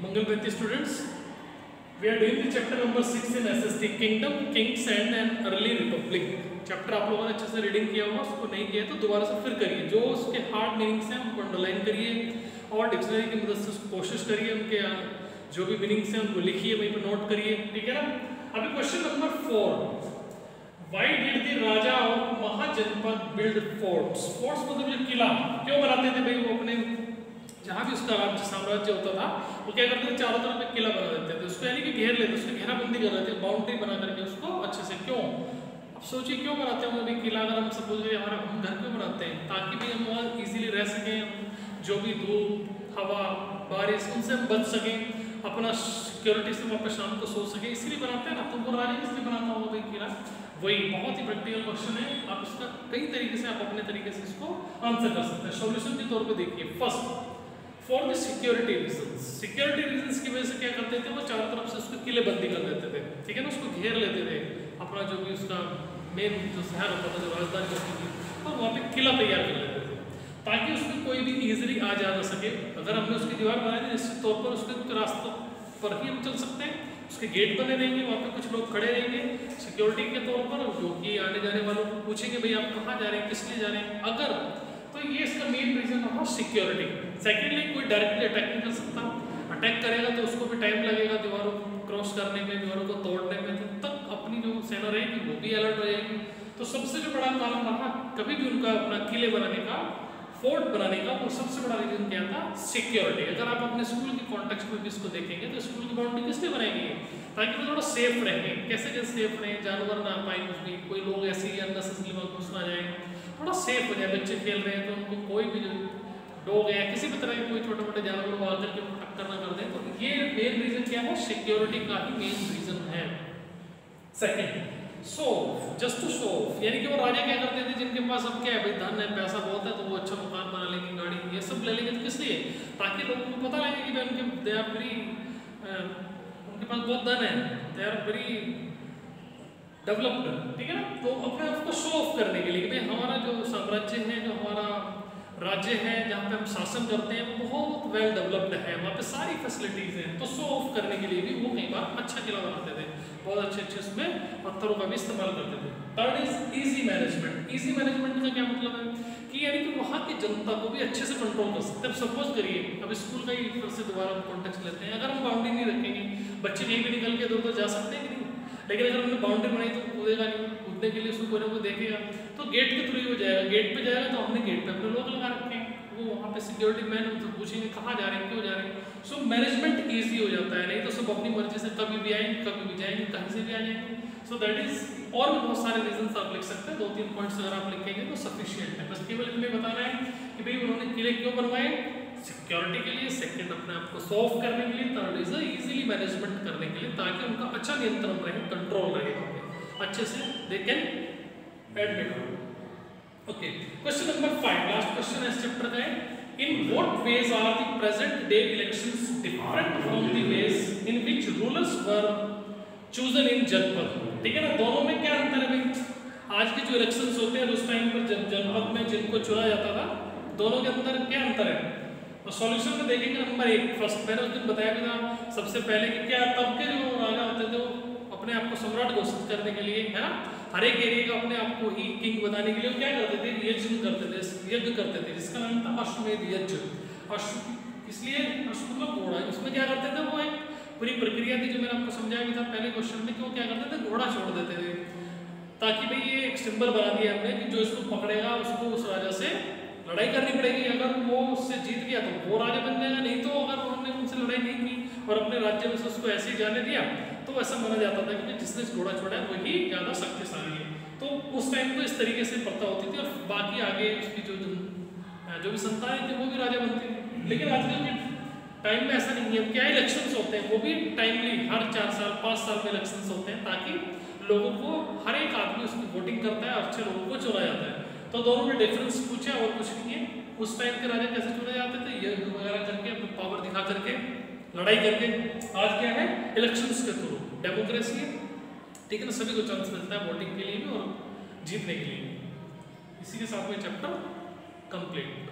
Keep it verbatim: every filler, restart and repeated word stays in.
Mangalpati students, we are doing the chapter number six in S S T, Kingdom, Kings and an Early Republic. Chapter आप लोगों ने अच्छे से reading किया होगा, उसको नहीं किया तो दोबारा से फिर करिए, जो उसके हार्ड मीनिंग्स हैं उनको अंडरलाइन करिए और डिक्शनरी की मदद से उसको कोशिश करिए, उनके जो भी मीनिंग्स हैं उनको लिखिए, वहीं पर नोट करिए, ठीक है ना। अभी question number four, Why did the raja of mahajanapada build forts? Forts मतलब जो किला क्यों बनाते थे भाई? वो अपने जहाँ भी उसका राज्य साम्राज्य होता था वो क्या करते थे, चारों तरफ एक किला बना देते थे, उसको यानी कि घेर लेते, उसकी घेराबंदी कर रहे थे, बाउंड्री बना करके उसको अच्छे से। क्यों? अब सोचिए क्यों बनाते हैं अभी किला? अगर हम सपोज करें हमारा हम घर क्यों बनाते हैं? ताकि भी हम वहाँ इजीली रह सकें, जो भी धूप हवा बारिश उनसे हम बच सकें, अपना सिक्योरिटी से वहाँ पर शाम को सो सके, इसीलिए बनाते हैं ना। तो वो राजा किसलिए बनाता होगा भाई किला? वही बहुत ही प्रैक्टिकल क्वेश्चन है, आप इसका कई तरीके से आप अपने तरीके से इसको आंसर कर सकते हैं। सॉल्यूशन के तौर पे देखिए, first for the security reasons, security reasons की वजह से क्या करते थे वो चारों तरफ से उसको किले बंदी कर देते थे, ठीक है ना, उसको घेर लेते थे, अपना जो भी उसका मेन जो शहर होता था, जो राजधानी होती थी, और वहाँ पे किला तैयार कर लेते थे ताकि उसमें कोई भी इजीली आ जा ना सके। अगर हमने उसकी दीवार बनाई थी निश्चित तौर पर उसके रास्तों पर ही हम चल सकते हैं, उसके गेट बने रहेंगे, वहाँ पे कुछ लोग खड़े रहेंगे सिक्योरिटी के तौर पर, जो कि आने जाने वालों को पूछेंगे भाई आप कहाँ जा रहे हैं, किस लिए जा रहे हैं। अगर तो ये इसका मेन रीजन रहा सिक्योरिटी। सेकेंडली कोई डायरेक्टली अटैक नहीं कर सकता, अटैक करेगा तो उसको भी टाइम लगेगा दीवारों को क्रॉस करने में, दीवारों को तोड़ने में, तब तक अपनी जो सेना रहेगी वो भी अलर्ट हो जाएगी। तो सबसे जो बड़ा कारण रहा कभी भी उनका अपना किले बनाने का, फोर्ट बनाने का, वो सबसे बड़ा रीजन क्या था? सिक्योरिटी। अगर आप अपने स्कूल के कॉन्टेक्स्ट में भी इसको देखेंगे तो स्कूल की बाउंड्री किस लिए बनाई गई है? ताकि वो थोड़ा सेफ रहे। कैसे कैसे सेफ रहे? जानवर ना पाए उसमें, कोई लोग ऐसे ही अननेसेसरी वहाँ घुस ना जाए, थोड़ा सेफ हो जाए। बच्चे खेल रहे हैं तो उनको कोई भी जो डॉग है किसी भी तरह के कोई छोटे मोटे जानवर को आकर के उनको टक्कर ना कर दें। तो ये मेन रीजन क्या है? सिक्योरिटी का ही मेन रीजन है। Second, so just to show, यानी कि वो राजा क्या करते थे, जिनके पास अब क्या है भाई धन है, पैसा बहुत है, तो वो अच्छा मकान बना लेंगे, गाड़ी ये सब ले लेंगे। तो किस लिए? ताकि लोगों को पता लगे कि भाई उनके दे आर वेरी, उनके पास बहुत धन है, दे आर वेरी डेवलप्ड, ठीक है ना। तो अपने आप को शो ऑफ करने के लिए कि भाई हमारा जो साम्राज्य है, जो हमारा राज्य है, जहाँ पे हम शासन करते हैं वो बहुत वेल डेवलप्ड है, वहाँ पे सारी फैसिलिटीज हैं। तो शो ऑफ करने के लिए भी वो कई बार अच्छा किला बनाते थे, बहुत अच्छे अच्छे उसमें पत्थरों का भी इस्तेमाल करते थे। Third is easy management. Easy management का क्या मतलब है कि यानी कि वहाँ की जनता को भी अच्छे से कंट्रोल कर सकते हैं। अब सपोज करिए, अब स्कूल का ही फिर से दोबारा हम कॉन्टेक्स्ट लेते हैं, अगर हम बाउंड्री नहीं रखेंगे, बच्चे कहीं भी निकल के इधर उधर जा सकते हैं कि नहीं, लेकिन अगर हमने बाउंड्री बनाई तो कूदेगा नहीं, कूदने के लिए उसको कोई ना कोई देखेगा, तो गेट के थ्रू ही हो जाएगा। गेट पे जाएगा तो हमने गेट पे अपने लोग लगा रखे हैं, वो वहाँ पे सिक्योरिटी मैन उनसे पूछेंगे कहाँ जा रहे हैं, क्यों जा रहे हैं। सो मैनेजमेंट ईजी हो जाता है, नहीं तो सब अपनी मर्जी से कभी भी आएंगे, कभी भी जाएंगे, कहीं से भी आ जाएंगे। सो दैट इज, और भी बहुत सारे रीजंस आप लिख सकते हैं, दो तीन पॉइंट्स अगर आप लिखेंगे तो सफिशिएंट है। बस केवल इतने बताना है कि भाई उन्होंने किले क्यों बनवाए, सिक्योरिटी के लिए, सेकंड अपने आप को सॉल्व करने के लिए, थर्ड इज इजीली मैनेजमेंट करने के लिए, ताकि उनका अच्छा नियंत्रण रहे, कंट्रोल रहे, अच्छे से they can admit. Okay, question number five, last question है इस चैप्टर का है, in what ways are the present day elections different from the ways in which rulers were chosen in janapada. ठीक है ना, दोनों में क्या अंतर है भाई? आज के जो इलेक्शंस होते हैं उस टाइम पर जन, जनपद में जिनको चुना जाता था, दोनों के अंदर क्या अंतर है? तो सॉल्यूशन में देखेंगे नंबर एक, फर्स्ट मैंने उस दिन बताया भी था सबसे पहले कि क्या तब के जो राजा होते थे वो अपने आप को सम्राट घोषित करने के लिए, है ना, हर एक एरिया का अपने आप को ही किंग बनाने के लिए वो क्या करते थे? यज्ञ करते थे, यज्ञ करते थे, जिसका नाम था अश्वमेध यज्ञ। अश्व इसलिए अश्व मतलब घोड़ा, उसमें क्या करते थे, वो एक पूरी प्रक्रिया थी जो मैंने आपको समझाया भी था पहले क्वेश्चन में, कि वो क्या करते थे? घोड़ा छोड़ देते थे, ताकि भाई ये एक सिंबल बना दिया हमने कि जो इसको पकड़ेगा उसको उस राजा से लड़ाई करनी पड़ेगी। अगर वो उससे जीत गया तो वो राजा बन जाएगा, नहीं तो अगर उन्होंने उनसे लड़ाई नहीं की और अपने राज्य में से उसको ऐसे ही जाने दिया तो ऐसा माना जाता था कि जिसने घोड़ा छोड़ा है वही ज़्यादा शक्तिशाली है। तो उस टाइम तो इस तरीके से प्रथा होती थी, और बाकी आगे उसकी जो जो भी संतानें थी वो भी राजा बनती थी। लेकिन आजकल के टाइम में ऐसा नहीं है। क्या इलेक्शंस होते हैं वो भी टाइमली, हर चार साल पाँच साल में इलेक्शंस होते हैं, ताकि लोगों को, हर एक आदमी उसकी वोटिंग करता है और अच्छे लोगों को चुना जाता है। तो दोनों में डिफरेंस पूछा और कुछ नहीं है। उस टाइम के राजा कैसे चुने जाते थे? यज्ञ वगैरह करके, अपनी पावर दिखा करके, लड़ाई करके। आज क्या है? इलेक्शंस के थ्रू डेमोक्रेसी है, ठीक है ना, सभी को चांस मिलता है वोटिंग के लिए भी और जीतने के लिए। इसी के साथ में चैप्टर कंप्लीट।